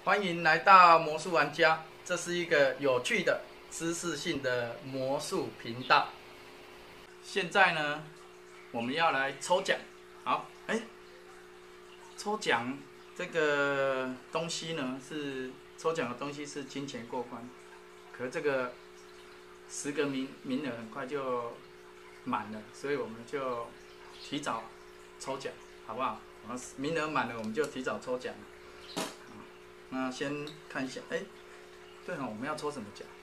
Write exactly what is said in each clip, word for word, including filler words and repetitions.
欢迎来到魔术玩家，这是一个有趣的、知识性的魔术频道。现在呢，我们要来抽奖。好，哎，抽奖这个东西呢，是抽奖的东西是金钱过关，可这个十个名名额很快就满了，所以我们就提早抽奖，好不好？名额满了，我们就提早抽奖。那先看一下，哎，对哦，我们要抽什么奖？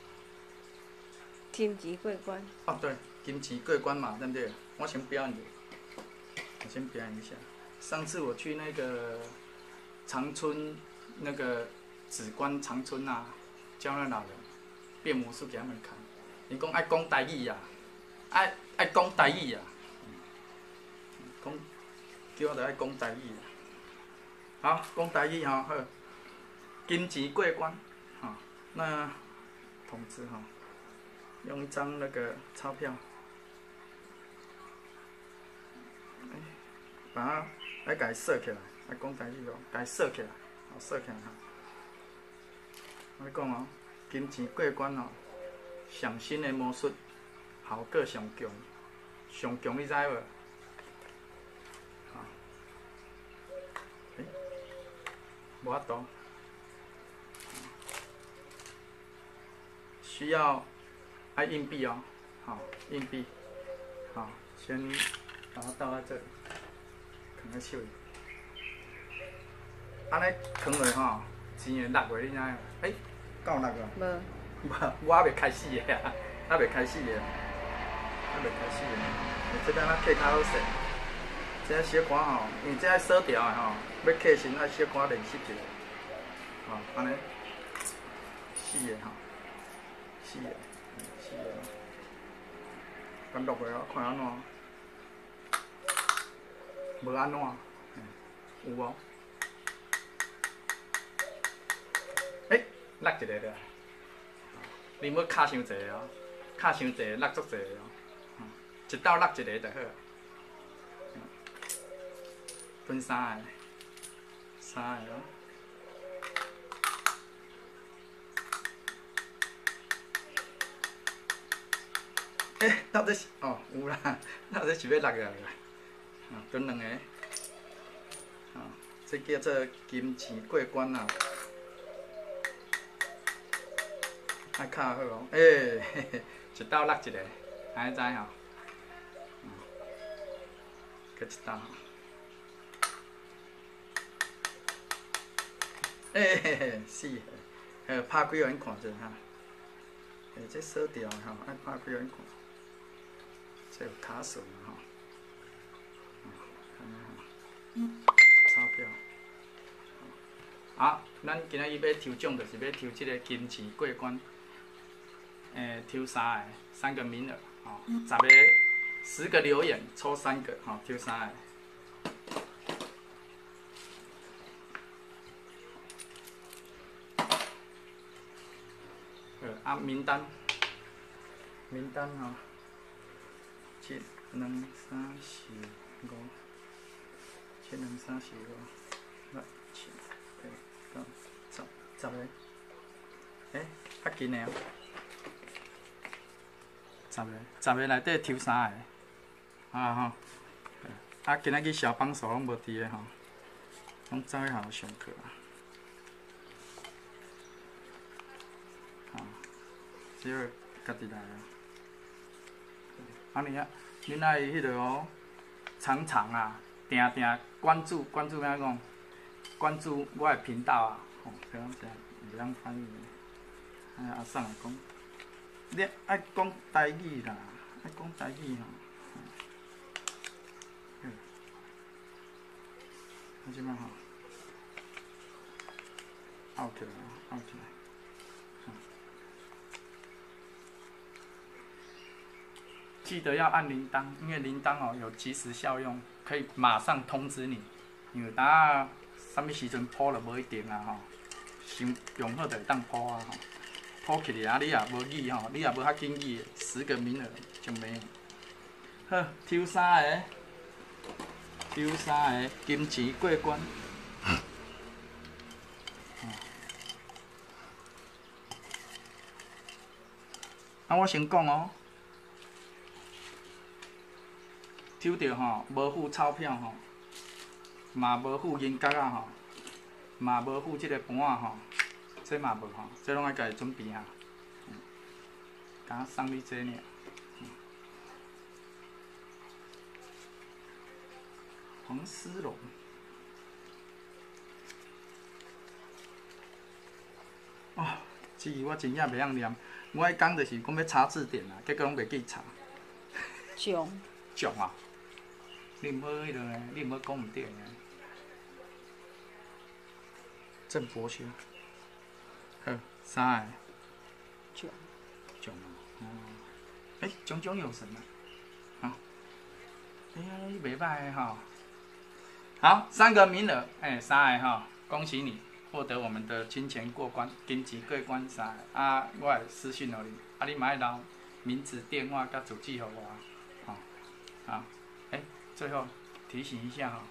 金级过关。 哦，对，金级过关嘛，对不对？我先表演，我先表演一下。上次我去那个长春那个紫关长春啊，教那老人变魔术给他们看。你讲爱讲台语呀，爱爱讲台语呀，讲叫我着爱讲台语呀。好，讲台语哈，好。金钱过关，好，那通知哈，用一张那个钞票，哎，把它来给它设起来，来讲台语哦，给它设起来，好设起来哈。我讲哦，金钱过关哦，上新的魔术效果上强，上强你知无？好，哎，无法度。需要爱硬币哦，好，硬币，好，先把它倒在这里，放在手里。安尼放落吼，钱会落落，你知影？哎，够落个？ 无。 无，我还未开始的啊，还未开始的，还未开始的。这边咱刻较好势，这小可吼，因为这爱锁条的吼，要刻先爱小可练习一下，吼，安尼，四个吼。四个，四个，咁落去啊，看安怎？无安怎？有无？诶，落一个了。你要卡伤济哦，卡伤济，落足济哦。一斗落一个就好。分三个，三个哦。诶，到底是哦有啦，到底是要落个啦，啊，分两个，啊，这叫做金钱过关啦，爱卡好哦，诶，嘿嘿，一斗落一个，安尼知吼，嗯，搁一斗，诶嘿嘿，四个，呃，拍几个人看者哈，诶，这锁掉吼，爱拍几个人看。这有卡榫哈，看看钞票。好，咱今仔日要抽奖，就是要抽这个金钱过关，诶，抽三个，三个名额，吼，十个，十个留言抽三个，吼，抽三个。呃，啊，名单，名单吼。一、两、三、四、五，一、两、三、四、五，六、七、八、九、十，十个。诶，较紧的哦。十个，十个内底抽三个，啊吼。啊，今仔日小帮手拢无伫个吼，拢走去学校上课啊。啊，只有家己来啊。啊，你啊，恁爱迄个哦，常常啊，定定关注关注安怎讲？关注我的频道啊，吼，这样子袂当翻译。哎，阿送来讲，你爱讲台语啦，爱讲台语吼。嗯，啊，即摆吼，拗起来，拗起来。记得要按铃铛，因为铃铛哦有即时效用，可以马上通知你。因为当什么时阵铺了无一定啊吼，想用好就会当铺啊吼，铺起来啊你也无语吼，你也无较紧语，十个名额就没有。好，抽三个，抽三个金钱过关。哦， 啊，我先讲哦，抽到吼无付钞票吼，嘛无付银角啊吼，嘛无付即个盘啊吼，这嘛无吼，这拢爱家己准备啊。敢送你这呢？黄丝绒。哦，这个我真正袂晓念。我迄讲就是讲要查字典啊，结果拢袂记查。 囧。 囧啊！你毋好迄落呢，你毋好讲毋对呢。郑伯轩。好，三个。 囧。 囧啊！哦。哎，炯炯有神啊！好。哎呀，你袂歹哈。好，三个名额，哎，三个哈，恭喜你获得我们的金钱过关，金级过关三个。啊，我会私讯互你，啊，你嘛要留名字、电话甲住址互我，好，好，哎，最后提醒一下哈。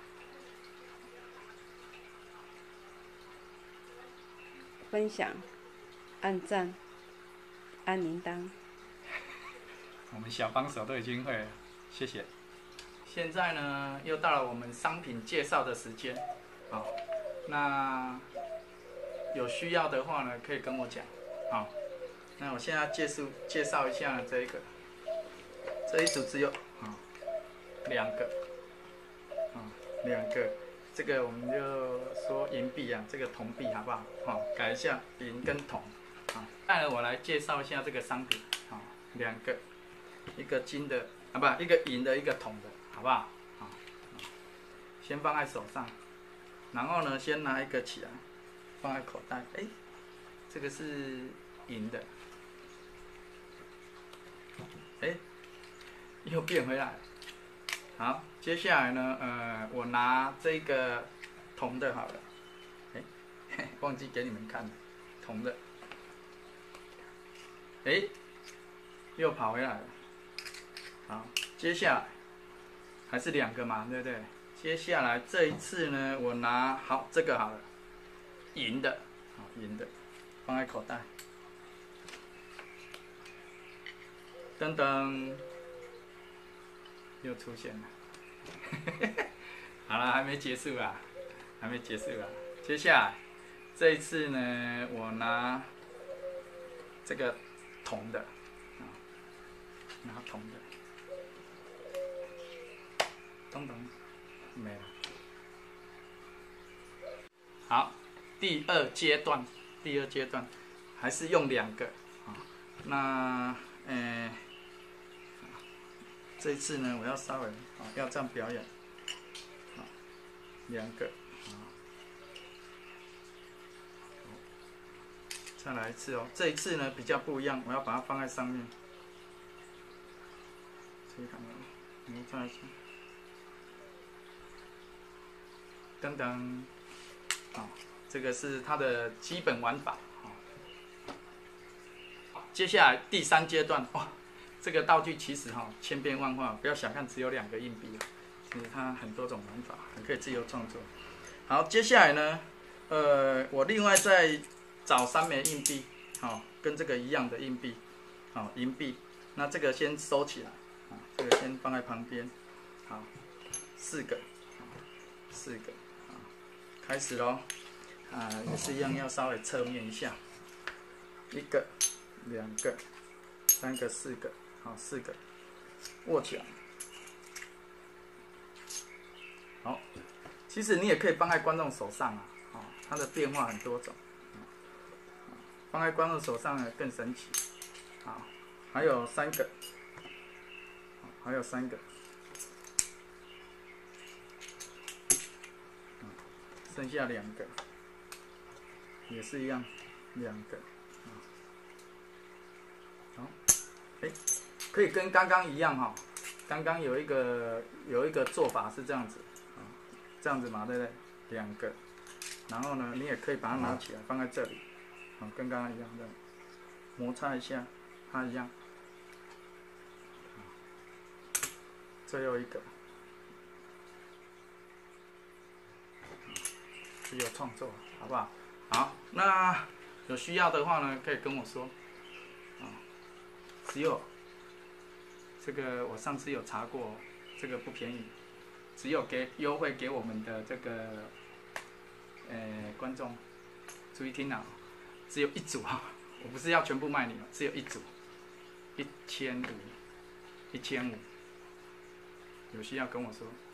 分享、按赞、按铃铛。 我们小帮手都已经会了，谢谢。现在呢，又到了我们商品介绍的时间，好，那有需要的话呢，可以跟我讲，好，那我现在介绍介绍一下这一个，这一组只有啊两个，啊两个，这个我们就说银币啊，这个铜币好不好？好，改一下银跟铜，好，再来我来介绍一下这个商品，好，两个，一个金的啊不，一个银的，一个铜的。好不好？好，先放在手上，然后呢，先拿一个起来，放在口袋。哎，这个是银的，哎，又变回来了。好，接下来呢，呃，我拿这个铜的好了。哎，忘记给你们看了，铜的。哎，又跑回来了。好，接下来。还是两个嘛，对不对？接下来这一次呢，我拿好这个好了，银的，好银的，放在口袋。噔噔，又出现了。好了，还没结束啊，还没结束啊。接下来这一次呢，我拿这个铜的，啊，拿铜的。等等，没了。好，第二阶段，第二阶段还是用两个啊。那呃，这一次呢，我要稍微啊，要这样表演，啊，两个啊，再来一次哦。这一次呢比较不一样，我要把它放在上面。可以看到，我们再来一下。噔噔，好，这个是它的基本玩法。好，接下来第三阶段，哇，这个道具其实哈千变万化，不要小看只有两个硬币啊，其实它很多种玩法，很可以自由创作。好，接下来呢，呃，我另外再找三枚硬币，好，跟这个一样的硬币，好，银币，那这个先收起来，啊，这个先放在旁边，好，四个，四个。开始咯，啊，也是一样，要稍微侧面一下，一个、两个、三个、四个，好，四个，握起来。好，其实你也可以放在观众手上啊，哦，它的变化很多种，放在观众手上呢更神奇。好，还有三个，还有三个。剩下两个，也是一样，两个，好，哎，可以跟刚刚一样哈，刚刚有一个有一个做法是这样子，啊，这样子嘛，对不对？两个，然后呢，你也可以把它拿起来放在这里，啊，跟刚刚一样的，摩擦一下，它一样，最后一个。自由创作，好不好？好，那有需要的话呢，可以跟我说。啊， 只有这个我上次有查过，这个不便宜，只有给优惠给我们的这个呃观众，注意听啊，只有一组啊，我不是要全部卖你哦，只有一组，一千五，一千五，有需要跟我说。